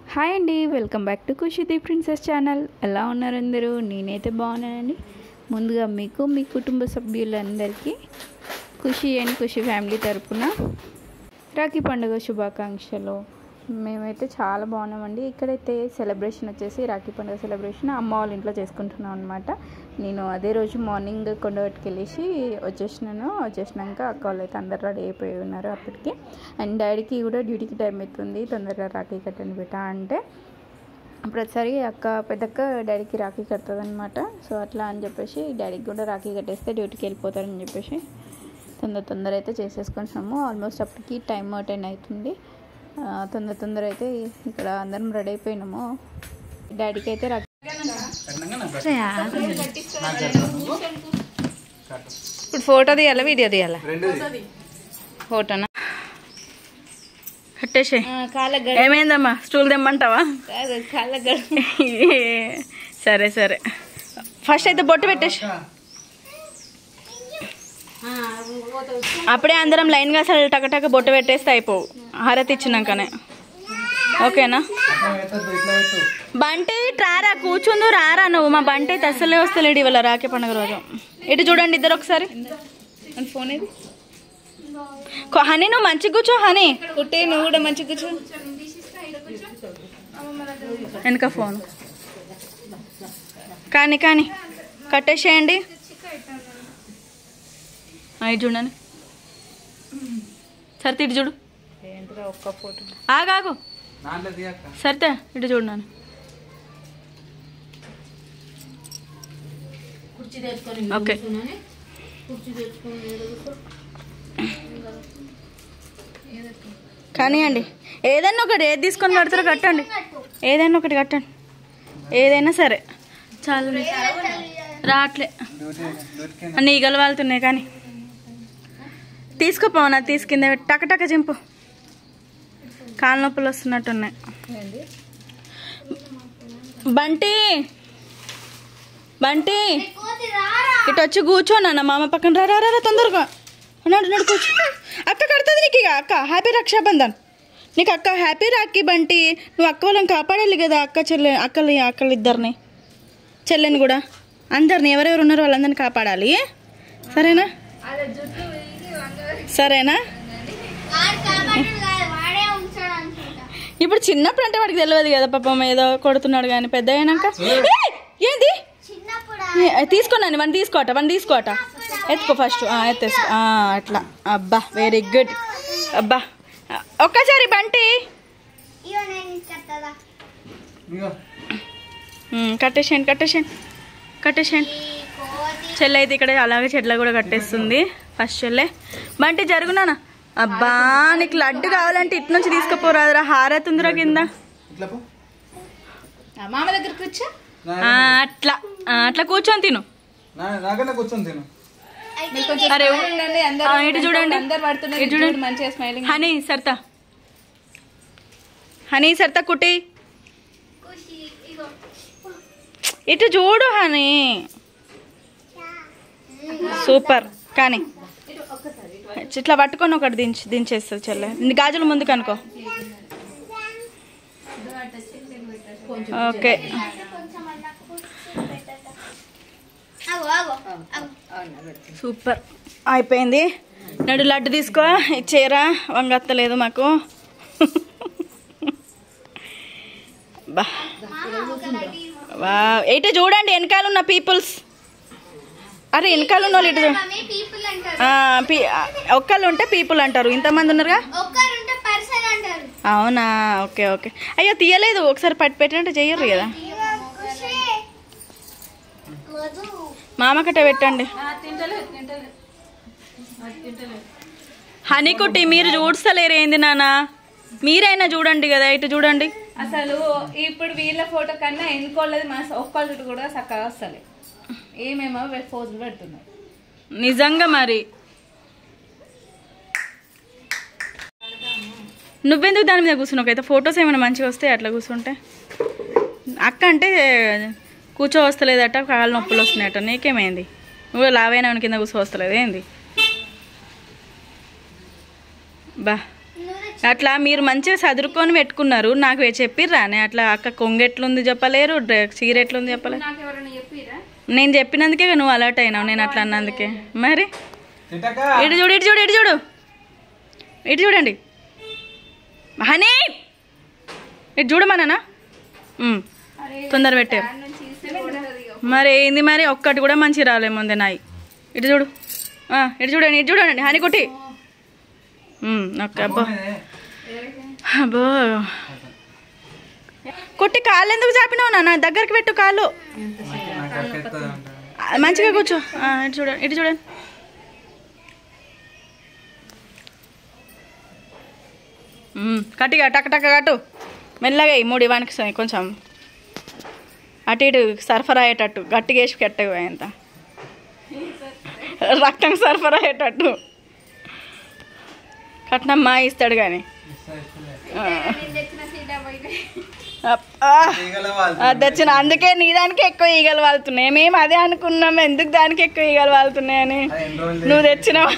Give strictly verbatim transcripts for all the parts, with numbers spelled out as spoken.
Hi అండి, welcome back to ఖుషిది princess channel. ఎలా ఉన్నారు అందరూ? నేనైతే బాగున్నానండి. ముందుగా మీకు మీ కుటుంబ సభ్యులందరికీ ఖుషి అండ్ ఖుషి ఫ్యామిలీ తరపున రాఖీ పండుగ శుభాకాంక్షలు. మేమైతే చాలా బాగున్నామండి. ఇక్కడైతే సెలబ్రేషన్ వచ్చేసి రాఖీ పండుగ సెలబ్రేషన్ అమ్మ వాళ్ళ ఇంట్లో చేసుకుంటున్నాం అనమాట. నేను అదే రోజు మార్నింగ్ కొండగట్టుకు వెళ్ళేసి వచ్చేసినాను. వచ్చేసినాక అక్క వాళ్ళు అయితే అందరు రెడీ అయిపోయి ఉన్నారు అప్పటికి. అండ్ డాడీకి కూడా డ్యూటీకి టైం అవుతుంది, తొందరగా రాఖీ కట్టని పెట్టా అంటే ప్రతిసారి అక్క పెద్దక్క డాడీకి రాఖీ కడుతుంది అనమాట. సో అట్లా అని చెప్పేసి డాడీకి కూడా రాఖీ కట్టేస్తే డ్యూటీకి వెళ్ళిపోతారని చెప్పేసి తొందర తొందర అయితే చేసేసుకుంటున్నాము. ఆల్మోస్ట్ అప్పటికి టైం టెన్ అవుతుంది. తొందర తొందర అయితే ఇక్కడ అందరం రెడీ అయిపోయినాము. డాడీకి అయితే రాఖీ ఇప్పుడు ఫోటో తీయాలా వీడియో తీయాలా? ఫోటోనా? కట్టేసే. ఏమైందమ్మా, స్టూల్ తెమ్మంటావా? సరే సరే, ఫస్ట్ అయితే బొట్టు పెట్టేసి అప్పుడే అందరం లైన్గా అసలు టకటక బొట్టు పెట్టేస్తే అయిపోవు, హారతి ఇచ్చినాకనే. ఓకేనా? బంటి ట్రారా కూర్చుందు, రారా నువ్వు. మా బంటి అయితే అస్సలే వస్తలేడు ఇవాళ రాఖీ పండుగ రోజు. ఇటు చూడండి ఇద్దరు ఒకసారి. ఫోన్ ఇది హనీ, నువ్వు మంచిగా కూర్చో. హనీ కుట్టి, నువ్వు కూడా మంచిగా కూర్చో. వెనక ఫోన్ కానీ కానీ కట్టేసేయండి. ఇటు చూడండి. సరితే ఇటు చూడు. ఒక్క ఫోటో ఆగాగు. సరితే ఇటు చూడండి. ఓకే, కానీ అండి ఏదైనా ఒకటి ఏది తీసుకొని కడతారో కట్టండి. ఏదైనా ఒకటి కట్టండి, ఏదైనా సరే చాలు. రావట్లే అన్నీ ఈగలు వాళ్తున్నాయి. కానీ తీసుకోపోవు, నా తీసుకుందే టకటక చింపు. కాళ్ళ నొప్పులు వస్తున్నట్టున్నాయి. బంటి బంటి ఇటు వచ్చి కూర్చోనా మామ పక్కన. రా రా తొందరగా అన్నాడు. నడు కూర్చో. అక్క కడుతుంది నీకు. ఇక అక్క హ్యాపీ రక్షాబంధన్ నీకు. అక్క హ్యాపీ రాఖీ. బంటి నువ్వు అక్క వాళ్ళని కాపాడాలి కదా. అక్క చెల్లె అక్కలు అక్కలు ఇద్దరిని, చెల్లెని కూడా, అందరిని ఎవరెవరు ఉన్నారో వాళ్ళందరినీ కాపాడాలి. సరేనా? సరేనా? ఇప్పుడు చిన్నప్పుడు అంటే వాడికి తెలియదు కదా పాపం, ఏదో కొడుతున్నాడు. కానీ పెద్ద అయినాక ఏంది తీసుకోండి. వన్ తీసుకోట వన్ తీసుకోట ఎత్తుకో ఫస్ట్. ఎత్తేసుకో అట్లా. అబ్బా వెరీ గుడ్. అబ్బా ఒక్కసారి బంటి కట్టేసేయండి కట్టేసేయండి కట్టేసేయండి. చెల్లె అయితే ఇక్కడ అలాగే చెట్ల కూడా కట్టేస్తుంది. ఫస్ట్ చెల్లె. బంటి జరుగునా. అబ్బా నీకు లడ్డు కావాలంటే ఇటు నుంచి తీసుకుపోరాదురా. హారతి ఉందిరా కింద. మామ దగ్గర కూర్చో. అట్లా అట్లా కూర్చొని తిను. అరే ఇటు చూడండి. హనీ సర్తా, హనీ సర్తా కుట్టి ఇటు చూడు. Honey super. కానీ ఇట్లా పట్టుకొని ఒకటి దించి దించేస్తుంది చెల్లె. గాజులు ముందుకు అనుకో. ఓకే సూపర్ అయిపోయింది. నడు లడ్డు తీసుకో. ఇచ్చేరా, వంగత్తలేదు మాకు. వా ఇటు చూడండి వెనకాల ఉన్న పీపుల్స్. అరే వెనకాల ఉన్న వాళ్ళు ఇటు. ఒక్కళ్ళు ఉంటే పీపుల్ అంటారు, ఇంతమంది ఉన్నారుగా. అవునా? Okay okay. అయ్యో తీయలేదు, ఒకసారి పట్టి పెట్టినట్టు చెయ్యరు కదా. మామకట్ట పెట్టండి. హనీ కుట్టి మీరు చూడలేరు ఏంది నాన్న? మీరైనా చూడండి కదా. ఇటు చూడండి. అసలు ఇప్పుడు వీళ్ళ ఫోటో కన్నా ఎన్నుకోలేదు మా ఒక్కళ్ళు కూడా చక్కగా వస్తలే. ఏమేమో ఫోజులు పెడుతున్నారు నిజంగా. మరి నువ్వెందుకు దాని మీద కూర్చున్నావు? అయితే ఫొటోస్ ఏమైనా మంచిగా వస్తాయి అట్లా కూర్చుంటే. అక్క అంటే కూర్చో వస్తలేదట, కాళ్ళ నొప్పులు వస్తున్నాయట. నీకేమైంది? నువ్వు లావైన కింద కూర్చో వస్తలేదు ఏంది? బా అట్లా మీరు మంచిగా చదువుకొని పెట్టుకున్నారు, నాకు చెప్పిర్రానే అట్లా అక్క కొంగు ఎట్లుంది చెప్పలేరు, చీర ఎట్లుంది చెప్పలేరు. నేను చెప్పినందుకే నువ్వు అలర్ట్ అయినావు, నేను అట్లా అన్నందుకే. మరి ఇటు చూడు ఇటు చూడు ఇటు చూడు ఇటు చూడండి హనీ, ఇటు చూడమన్నా తొందర పెట్టారు. మరి ఏంది మరి ఒక్కటి కూడా మంచి రాలేముంది నాయి. ఇటు చూడు ఇటు చూడండి ఇటు చూడండి హనీ కుట్టి. ఓకే అబ్బో అబ్బో కుట్టి కాళ్ళు ఎందుకు చాపినావు నా దగ్గరికి పెట్టు కాళ్ళు, మంచిగా కూర్చో. ఇటు చూడండి ఇటు చూడండి కట్టిగా టక్ టక్ కట్టు మెల్లగా మూడు ఇవ్వడానికి కొంచెం అటు ఇటు సరఫరా అయ్యేటట్టు గట్టిగా వేసి కట్టగా ఎంత రక్తం సరఫరా అయ్యేటట్టు కట్నం మా ఇస్తాడు కానీ అది తెచ్చిన అందుకే నీ దానికి ఎక్కువ ఈగలు వాళ్తున్నాయి. మేము అదే అనుకున్నాము ఎందుకు దానికి ఎక్కువ ఈగలు వాళ్తున్నాయని. నువ్వు తెచ్చినావు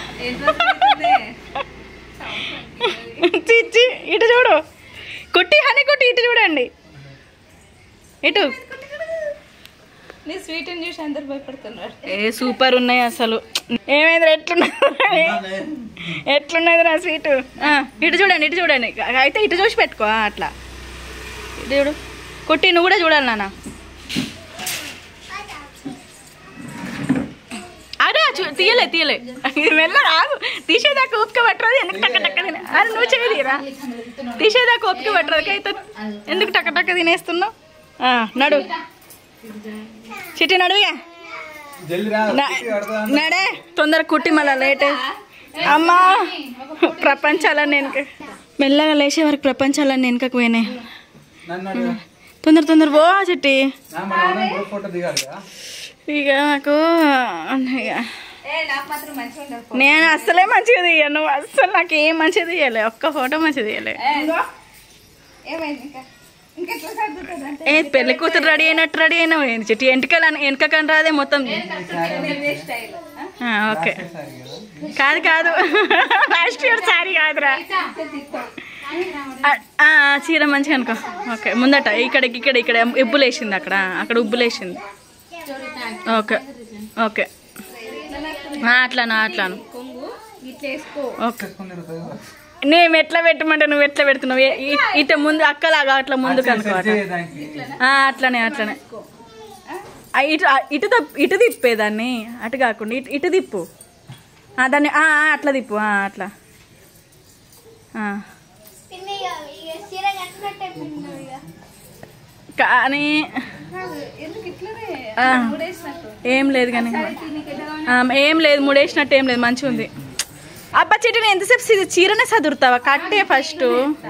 చిచ్చి. ఇటు చూడు కుట్టి హనీ కుట్టి ఇటు చూడండి ఇటు. స్వీట్ చూసి అందరు భయపడుతున్నారు. ఏ సూపర్ ఉన్నాయి అసలు. ఏమైంది ఎట్లున్నది ఎట్లున్నది నా స్వీట్. ఇటు చూడండి ఇటు చూడండి అయితే ఇటు చూసి పెట్టుకో అట్లా. ఇటు చూడు కుట్టి నువ్వు కూడా చూడాలి నాన్న. అదే తీయలే తీయలే మెల్ల రాదు తీసేదాకా ఓపిక పట్టరాదు. ఎందుకు టక్క టక్క తినే అది నువ్వు చేయదీరా తీసేదాకా ఓపిక పట్టరాదు అయితే ఎందుకు టక్క టక్క తినేస్తున్నావు. నడు చిట్టి నడువే నడే తొందర కుట్టి మళ్ళా లేట్. అమ్మా ప్రపంచాలన్నీ వెనుక మెల్లగా లేచే వరకు ప్రపంచాలన్నీ వెనుకకు పోయినాయి. తొందర తొందర పో చిట్టి. ఇక నాకు నేను అస్సలే మంచిగా తీయను, అస్సలు నాకు ఏం మంచిగా తీయలే, ఒక్క ఫోటో మంచిగా తీయలే. ఏ పెళ్లి కూతురు రెడీ అయినట్టు రెడీ అయినావు ఏంటి చిట్టి. వెనకాల వెనకని రాదే మొత్తం. ఓకే కాదు కాదు లాస్ట్ ఇయర్ సారీ కాదురా. చీర మంచిగా అనుకో. ఓకే ముందట ఇక్కడ ఇక్కడ ఇక్కడ ఉబ్బులు వేసింది అక్కడ అక్కడ ఉబ్బులు వేసింది. ఓకే ఓకే అట్లానా అట్లాను. ఓకే నేను ఎట్లా పెట్టమంటే నువ్వు ఎట్లా పెడుతున్నావు ఇట ముందు అక్కలాగా అట్లా ముందుకు అనుకో. అట్లనే అట్లనే ఇటు ఇటు ఇటు తిప్పేదాన్ని అటు కాకుండా ఇటు ఇటు తిప్పు దాన్ని అట్లా తిప్పు అట్లా. కానీ ఏం లేదు కానీ ఏం లేదు ముడేసినట్టు ఏం లేదు మంచిగా ఉంది. అబ్బా చెట్టు నేను ఎంతసేపు చీరనే చదువుతావా కట్టే ఫస్ట్.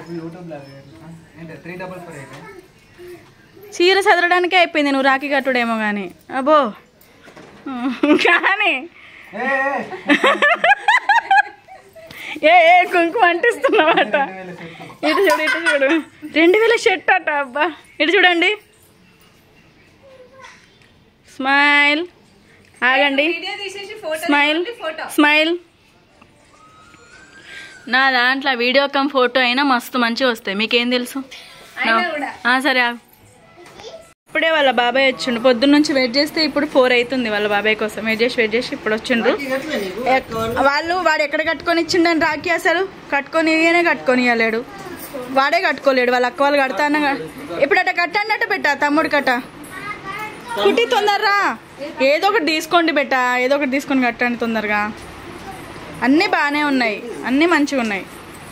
చీర చదవడానికే అయిపోయింది నువ్వు రాఖీ కట్టుడేమో కానీ. అబ్బో కానీ ఏ ఏ కుంకుమ అంటిస్తున్నావట. ఇటు చూడు ఇటు చూడు రెండు వేల షర్ట్ అట. అబ్బా ఇటు చూడండి స్మైల్ ఆగండి స్మైల్ స్మైల్. నా దాంట్లో వీడియో కమ్ ఫోటో అయినా మస్తు మంచిగా వస్తాయి మీకేం తెలుసు. సరే ఇప్పుడే వాళ్ళ బాబాయ్ వచ్చిండు. పొద్దున్న నుంచి వెయిట్ చేస్తే ఇప్పుడు ఫోర్ అవుతుంది వాళ్ళ బాబాయ్ కోసం వెయిట్ చేసి వెయిట్ చేసి ఇప్పుడు వచ్చిండ్రు వాళ్ళు. వాడు ఎక్కడ కట్టుకొని ఇచ్చిండని రాఖీ అసలు కట్టుకొని కట్టుకొని ఇవ్వలేడు వాడే కట్టుకోలేడు. వాళ్ళ అక్క వాళ్ళు కడతా అన్న ఇప్పుడు అట్ట కట్ట అన్నట్టు పెట్టా తమ్ముడు కట్ట కుట్టి తొందరరా ఏదో ఒకటి తీసుకోండి బెట్ట ఏదో ఒకటి తీసుకొని కట్టండి తొందరగా. అన్నీ బాగానే ఉన్నాయి అన్నీ మంచిగా ఉన్నాయి.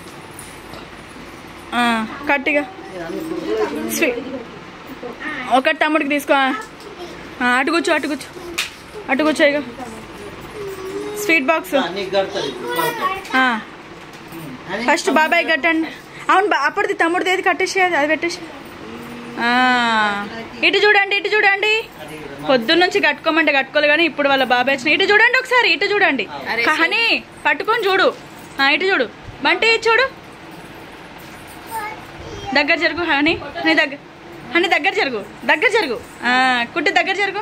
కట్టిగా స్వీట్ ఒకటి తమ్ముడికి తీసుకో. అటు కూర్చో అటు కూర్చో అటు కూర్చో. ఇక స్వీట్ బాక్స్ ఫస్ట్ బాబాయ్ కట్టండి. అవును అప్పటిది తమ్ముడిది ఏది కట్టేసి అది పెట్టేసి. ఇటు చూడండి ఇటు చూడండి పొద్దున్న నుంచి కట్టుకోమంటే కట్టుకోలే కానీ ఇప్పుడు వాళ్ళ బాబాయ్ వచ్చిన. ఇటు చూడండి ఒకసారి ఇటు చూడండి హనీ పట్టుకొని చూడు. ఇటు చూడు బంటి చూడు దగ్గర జరుగు హనీ హనీ దగ్గర హనీ దగ్గర జరుగు దగ్గర జరుగు కుట్టి దగ్గర జరుగు.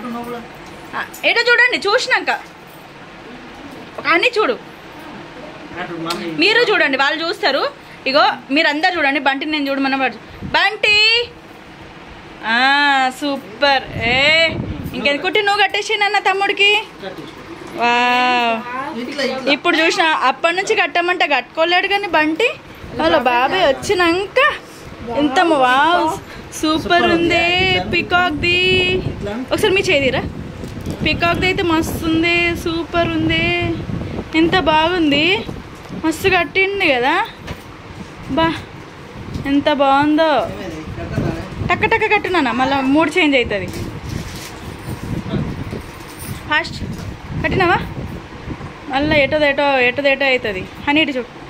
ఇటు చూడండి చూసినాక అన్నీ చూడు మీరు చూడండి, వాళ్ళు చూస్తారు. ఇగో మీరు అందరు చూడండి. బంటిని నేను చూడమన్న బంటి. సూపర్. ఏ ఇంకేది కుట్టి నువ్వు కట్టేసి నాన్న తమ్ముడికి. వా ఇప్పుడు చూసిన అప్పటి నుంచి కట్టమంటే కట్టుకోలేడు కానీ బంటి వాళ్ళ బాబాయ్ వచ్చినాక ఎంత వావ్ సూపర్ ఉంది. పికాక్ది ఒకసారి మీ చేదిరా. పికాక్ది అయితే మస్తు ఉంది, సూపర్ ఉంది, ఎంత బాగుంది, మస్తు కట్టింది కదా. బా ఎంత బాగుందో. టక్క టక్క కట్టున్నానా, మళ్ళీ మూడు చేంజ్ అవుతుంది. ఫాస్ట్ కట్టినావా, మళ్ళీ ఎటోదేటో ఎటోదేటో అవుతుంది. అని ఇటు చూడు.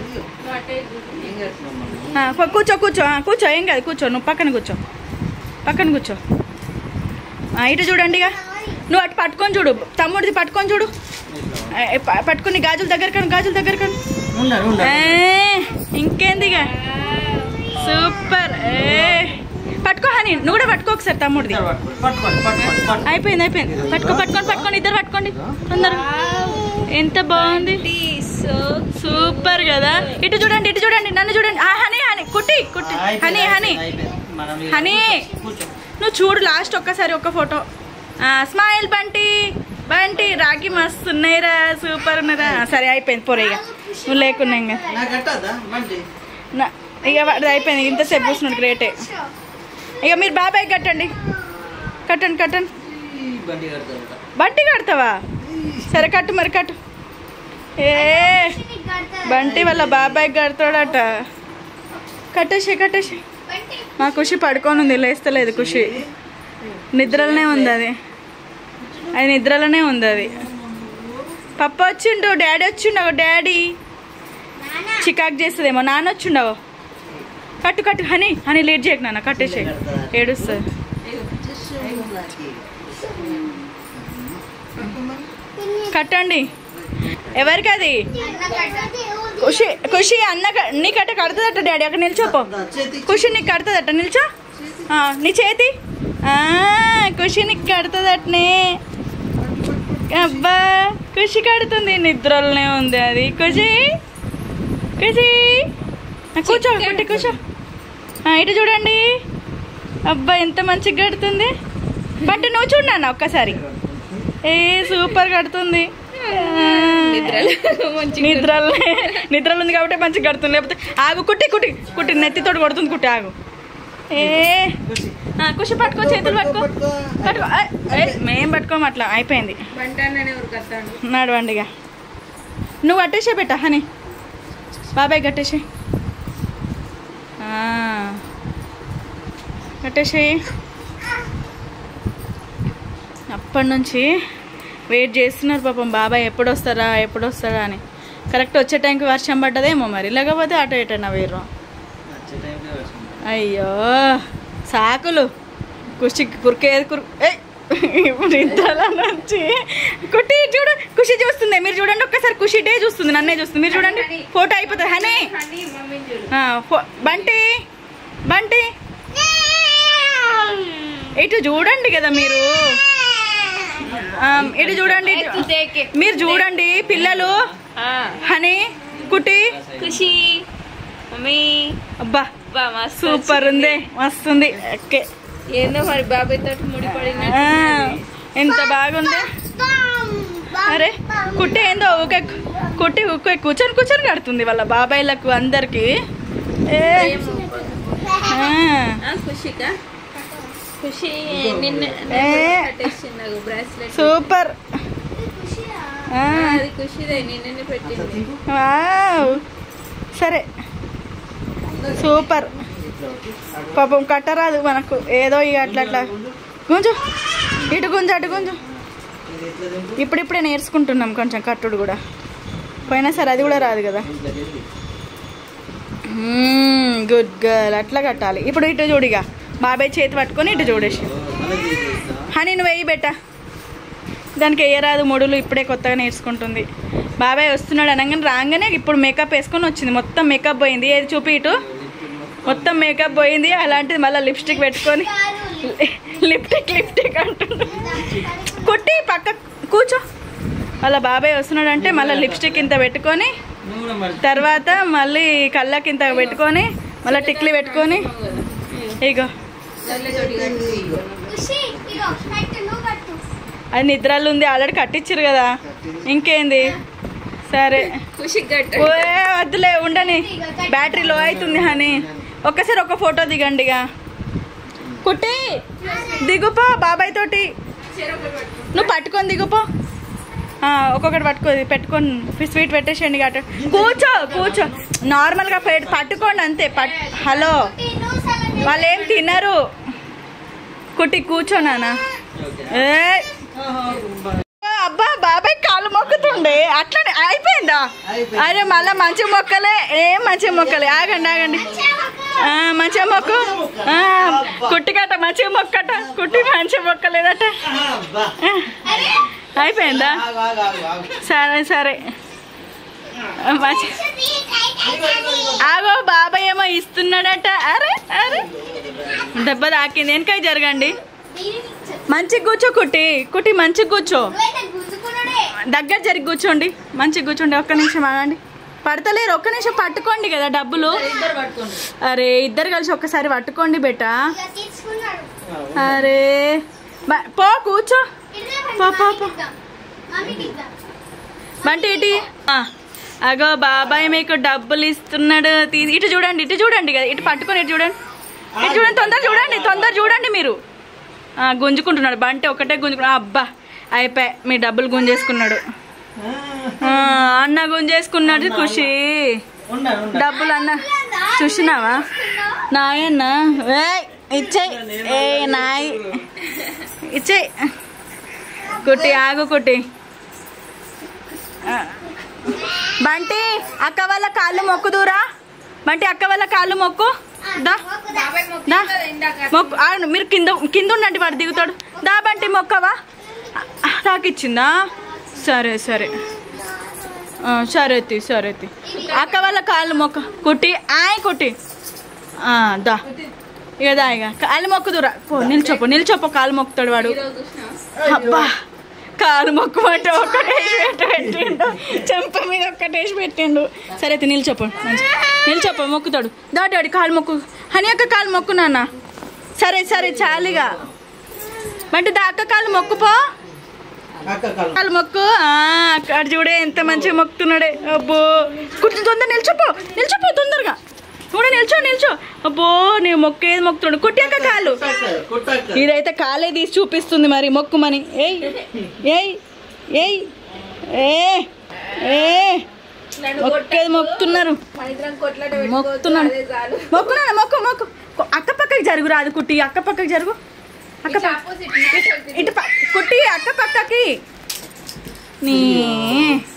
కూర్చో కూర్చో కూర్చో, ఏం కాదు కూర్చో. నువ్వు పక్కన కూర్చో, పక్కన కూర్చో. ఇటు చూడండి. ఇక నువ్వు అటు పట్టుకొని చూడు, తమ్ముడిది పట్టుకొని చూడు. పట్టుకుని గాజుల దగ్గర కను, గాజుల దగ్గర కను. ఇంకేంది ఇక సూపర్. పట్టుకో హనీ, నువ్వు కూడా పట్టుకో ఒకసారి తమ్ముడిది. అయిపోయింది అయిపోయింది. పట్టుకో పట్టుకొని పట్టుకొని ఇద్దరు పట్టుకోండి తొందర. ఎంత బాగుంది, సూపర్ కదా. ఇటు చూడండి, ఇటు చూడండి, నన్ను చూడండి. హనీ హనీ కుట్టి కుట్టి హనీ హనీ హనీ నువ్వు చూడు లాస్ట్ ఒక్కసారి ఒక్క ఫోటో. స్మైల్ బంటి బంటి. రాగి మస్తు ఉన్నాయిరా, సూపర్ ఉన్నారా. సరే అయిపోయింది పొర. ఇక నువ్వు లేకున్నా ఇంకా ఇక అయిపోయింది. ఇంతసేపు కూర్చున్నాడు గ్రేటే. ఇక మీరు బాబాయ్ కట్టండి, కట్టండి కట్టండి. బంటి కడతావా? సరే కట్టు మరి కట్టు. ఏ బంటి వాళ్ళ బాబాయ్ కడతాడట. కట్టేసి కట్టేసి. మా ఖుషి పడుకొని ఉంది, లేస్తలేదు. ఖుషి నిద్రలోనే ఉంది, అది అది నిద్రలోనే ఉంది. అది పప్ప వచ్చిండు, డాడీ వచ్చిండవు. డాడీ చికాక్ చేస్తుందేమో. నాన్న వచ్చిండవు. కట్టు కట్టు హనీ హనీ, లేట్ చేయకు నాన్న, కట్టేసే. ఏడుస్తుంది. కట్టండి. ఎవరికి అది? ఖుషి ఖుషి అన్న నీ కట్ట కడుతుందట డాడీ. అక్కడ నిల్చోపో. ఖుషి నీకు కడుతుందట, నిల్చో. నీ చేతి. ఖుషి నీకు కడుతుందటనే. అబ్బా ఖుషి కడుతుంది, నిద్రలోనే ఉంది అది. ఖుషి ఖుషి కూర్చో కుట్టి కూర్చో. ఇటు చూడండి. అబ్బా ఎంత మంచిగా కడుతుంది. బట్ నువ్వు చూడన్నా ఒక్కసారి. ఏ సూపర్ కడుతుంది. నిద్రలు నిద్రలు ఉంది కాబట్టి మంచిగా కడుతుంది. లేకపోతే ఆగు కుట్టి కుట్టి కుట్టి నెత్తితోటి కొడుతుంది. కుట్టి ఆగు. ఏ ఖుషి పట్టుకో, చేతులు పట్టుకో పట్టుకో. మేం పట్టుకోము అట్లా. అయిపోయింది. నడవండి ఇక. నువ్వు కట్టేసే పెట్టా హనీ, బాబాయ్ కట్టేసి కట్టేసేయి. అప్పటి నుంచి వెయిట్ చేస్తున్నారు పాపం బాబాయ్, ఎప్పుడు వస్తారా ఎప్పుడు వస్తారా అని. కరెక్ట్ వచ్చే టైంకి వర్షం పడ్డదేమో మరి, లేకపోతే అటు ఎటన్నా వేరు. అయ్యో సాకులు. ఖుషి కురికేది కురు. ఇప్పుడు ఇంతలో నుంచి కుట్టి చూడు. ఖుషి చూస్తుంది, మీరు చూడండి ఒక్కసారి. ఖుషి డే చూస్తుంది, నన్నే చూస్తుంది. మీరు చూడండి, ఫోటో అయిపోతుంది. హనీ బంటి బంటి ఇటు చూడండి కదా మీరు. ఇటు చూడండి, మీరు చూడండి పిల్లలు. హనీ కుట్టి ఖుషి మమ్మీ. అబ్బా సూపర్ ఉంది, మస్తుంది. ఓకే ఏందో మరి బాబాయ్ తోటి ముడిపడి ఎంత బాగుంది. అరే కుట్టి ఏందో ఊకే కుట్టి ఊకే కూర్చొని కూర్చొని కడుతుంది వాళ్ళ బాబాయ్లకు అందరికి. సూపర్. సరే సూపర్. పాపం కట్టరాదు మనకు, ఏదో ఇక అట్లా అట్లా గుంజు, ఇటు గుంజు అటు గుంజు. ఇప్పుడిప్పుడే నేర్చుకుంటున్నాం కొంచెం కట్టుడు కూడా. పోయినా సరే అది కూడా రాదు కదా. Good girl. అట్లా కట్టాలి. ఇప్పుడు ఇటు చూడిగా, బాబాయ్ చేతి పట్టుకొని ఇటు చూడేసి. హనీ నువ్వు వెయ్యి బెట్ట. దానికి వేయరాదు ముడులు, ఇప్పుడే కొత్తగా నేర్చుకుంటుంది. బాబాయ్ వస్తున్నాడు అనగానే రాగానే ఇప్పుడు మేకప్ వేసుకొని వచ్చింది. మొత్తం మేకప్ పోయింది. ఏది చూపి ఇటు. మొత్తం మేకప్ పోయింది. అలాంటిది మళ్ళీ లిప్స్టిక్ పెట్టుకొని లిప్టిక్ లిప్టిక్ అంటుంది. కుట్టి పక్క కూర్చో. వాళ్ళ బాబాయ్ వస్తున్నాడంటే మళ్ళీ లిప్స్టిక్ ఇంత పెట్టుకొని తర్వాత మళ్ళీ కళ్ళకి ఇంత పెట్టుకొని మళ్ళీ టిక్లీ పెట్టుకొని ఇగో అది నిద్రలు ఉంది ఆల్రెడీ కట్టించారు కదా ఇంకేంది సరే వద్దులే ఉండని బ్యాటరీ లో అవుతుంది హనీ ఒక్కసారి ఒక ఫోటో దిగండి ఇక కుట్టి దిగుపో బాబాయ్ తోటి నువ్వు పట్టుకొని దిగుపో ఒక్కొక్కటి పట్టుకో పెట్టుకొని స్వీట్ పెట్టేసేయండి గట కూర్చో కూర్చో నార్మల్గా పట్టుకోండి అంతే పట్ హలో వాళ్ళు ఏం తినరు కుట్టి కూర్చో నాన్న ఏ అబ్బా బాబాయ్ కాళ్ళు మొక్కుతుండే అట్లనే అయిపోయిందా అరే మళ్ళా మంచి మొక్కలే ఏం మంచి మొక్కలే ఆగండి ఆగండి మంచిగా మొక్కు కుట్టికట మంచిగా మొక్కట కుట్టి మంచి మొక్కలేదట అయిపోయిందా సరే సరే మంచి ఆగో బాబాయ్ ఏమో ఇస్తున్నాడట అరే అరే దెబ్బ తాకింది వెనకాయ జరగండి మంచిగా కూర్చో కుట్టి కుట్టి మంచిగా కూర్చో దగ్గర జరిగి కూర్చోండి మంచిగా కూర్చోండి ఒక్క నిమిషం ఆగండి పడతలేరు ఒక్క నిమిషం పట్టుకోండి కదా డబ్బులు అరే ఇద్దరు కలిసి ఒక్కసారి పట్టుకోండి బేటా అరే పో కూర్చో పో పో బంటి ఇటు అగో బాబాయ్ మీకు డబ్బులు ఇస్తున్నాడు ఇటు చూడండి ఇటు చూడండి కదా ఇటు పట్టుకొని ఇటు చూడండి ఇటు చూడండి తొందర చూడండి తొందర చూడండి మీరు గుంజుకుంటున్నాడు బంటి ఒకటే గుంజుకున్నాడు అబ్బా అయిపోయి మీ డబ్బులు గుంజేసుకున్నాడు అన్న గుంజేసుకున్నాడు ఖుషి డబ్బులు అన్న చూసినావా నాయన్న ఏ ఇచ్చేయి ఏ నాయ్ ఇచ్చేయి కుట్టి ఆగు కుట్టి బంటి అక్క వాళ్ళ కాళ్ళు మొక్కుదూరా బంటి అక్క వాళ్ళ కాళ్ళు మొక్కు దా దా మొక్కు మీరు కింద కింద ఉండండి వాడు దిగుతాడు దా బంటి మొక్కవా తాకిచ్చిందా సరే సరే సరే ఎత్తి సరే ఎత్తి అక్క వాళ్ళ కాళ్ళు మొక్క కుట్టి ఆయ్ కుట్టి దా ఇక దా ఇక కాళ్ళు మొక్కుదురా పో నిల్చోపో నిల్చోపో కాళ్ళు మొక్కుతాడు వాడు అబ్బా కాలు మొక్కుమంటే ఒక్కటేసి పెట్టి పెట్టిండు చెంప మీద ఒక్కటేసి పెట్టిండు సరే అయితే నిల్చోపో మంచి నిల్చోపో మొక్కుతాడు దాటాడు కాలు మొక్కు హనీ అక్క కాలు మొక్కు నాన్న సరే సరే చాలిగా అంటే దా అక్క కాలు మొక్కుపో కాలు మొక్కు అక్కడ చూడే ఎంత మంచిగా మొక్కుతున్నాడే అబ్బో కొంచెం తొందర నిల్చోపో నిల్చోపో తొందరగా కూడా నిల్చో నిల్చో అబ్బో నీ మొక్కేది మొక్కుతున్నాడు కొట్టాక కాళ్ళు ఇదైతే కాలే తీసి చూపిస్తుంది మరి మొక్కుమని ఏయ్ ఏయ్ ఏయ్ ఏ ఏ మొక్కేది మొక్కుతున్నారు మొక్కుతున్నాడు మొక్కున్నాడు మొక్కు మొక్కు అక్క పక్కకి జరుగు రాదు కుట్టి అక్క పక్కకి జరుగు అక్క ఇటు కుట్టి అక్క పక్కకి నీ